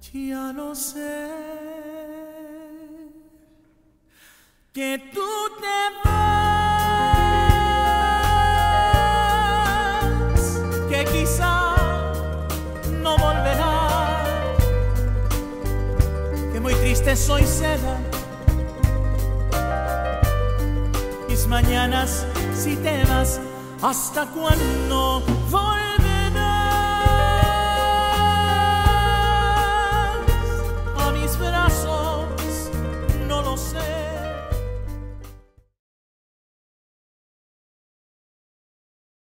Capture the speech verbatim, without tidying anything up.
Ya lo sé, que tú te vas, que quizá no volverás, que muy triste soy será mis mañanas si te vas. ¿Hasta cuándo volverás?